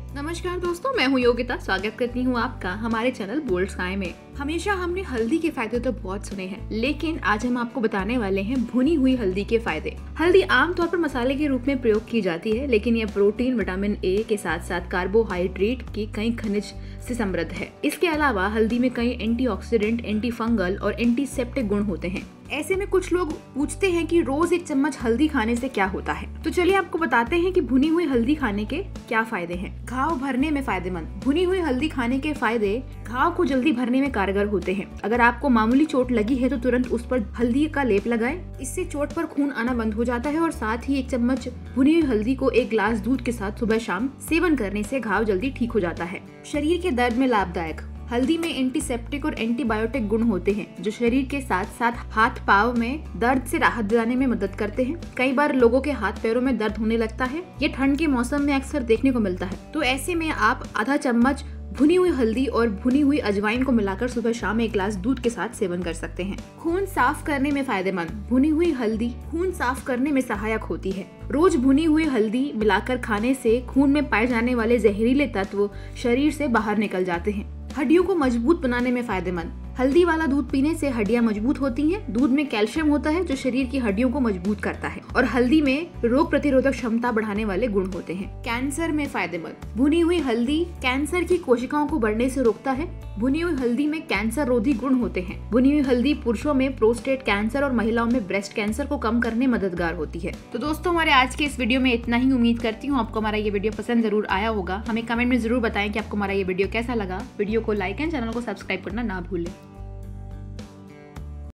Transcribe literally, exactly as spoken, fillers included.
नमस्कार दोस्तों, मैं हूं योगिता। स्वागत करती हूं आपका हमारे चैनल बोल्ड स्काई में। हमेशा हमने हल्दी के फायदे तो बहुत सुने हैं, लेकिन आज हम आपको बताने वाले हैं भुनी हुई हल्दी के फायदे। हल्दी आमतौर पर मसाले के रूप में प्रयोग की जाती है, लेकिन यह प्रोटीन, विटामिन ए के साथ साथ कार्बोहाइड्रेट की कई खनिज से समृद्ध है। इसके अलावा हल्दी में कई एंटीऑक्सीडेंट, एंटी फंगल और एंटीसेप्टिक गुण होते हैं। ऐसे में कुछ लोग पूछते हैं कि रोज एक चम्मच हल्दी खाने से क्या होता है। तो चलिए आपको बताते हैं कि भुनी हुई हल्दी खाने के क्या फायदे हैं। घाव भरने में फायदेमंद। भुनी हुई हल्दी खाने के फायदे घाव को जल्दी भरने में कारगर होते हैं। अगर आपको मामूली चोट लगी है तो तुरंत उस पर हल्दी का लेप लगाएं। इससे चोट पर खून आना बंद हो जाता है और साथ ही एक चम्मच भुनी हुई हल्दी को एक गिलास दूध के साथ सुबह शाम सेवन करने से घाव जल्दी ठीक हो जाता है। शरीर के दर्द में लाभदायक। हल्दी में एंटीसेप्टिक और एंटीबायोटिक गुण होते हैं, जो शरीर के साथ साथ हाथ पाव में दर्द से राहत दिलाने में मदद करते हैं। कई बार लोगों के हाथ पैरों में दर्द होने लगता है। ये ठंड के मौसम में अक्सर देखने को मिलता है। तो ऐसे में आप आधा चम्मच भुनी हुई हल्दी और भुनी हुई अजवाइन को मिलाकर सुबह शाम एक गिलास दूध के साथ सेवन कर सकते हैं। खून साफ करने में फायदेमंद। भुनी हुई हल्दी खून साफ करने में सहायक होती है। रोज भुनी हुई हल्दी मिलाकर खाने से खून में पाए जाने वाले जहरीले तत्व शरीर से बाहर निकल जाते हैं। हड्डियों को मजबूत बनाने में फायदेमंद। हल्दी वाला दूध पीने से हड्डियां मजबूत होती हैं। दूध में कैल्शियम होता है, जो शरीर की हड्डियों को मजबूत करता है, और हल्दी में रोग प्रतिरोधक क्षमता बढ़ाने वाले गुण होते हैं। कैंसर में फायदेमंद। भुनी हुई हल्दी कैंसर की कोशिकाओं को बढ़ने से रोकता है। भुनी हुई हल्दी में कैंसर रोधी गुण होते हैं। भुनी हुई हल्दी पुरुषों में प्रोस्टेट कैंसर और महिलाओं में ब्रेस्ट कैंसर को कम करने में मददगार होती है। तो दोस्तों, हमारे आज के इस वीडियो में इतना ही। उम्मीद करती हूँ आपको हमारा ये वीडियो पसंद जरूर आया होगा। हमें कमेंट में जरूर बताएं कि आपको हमारा ये वीडियो कैसा लगा। वीडियो को लाइक एंड चैनल को सब्सक्राइब करना ना भूलें।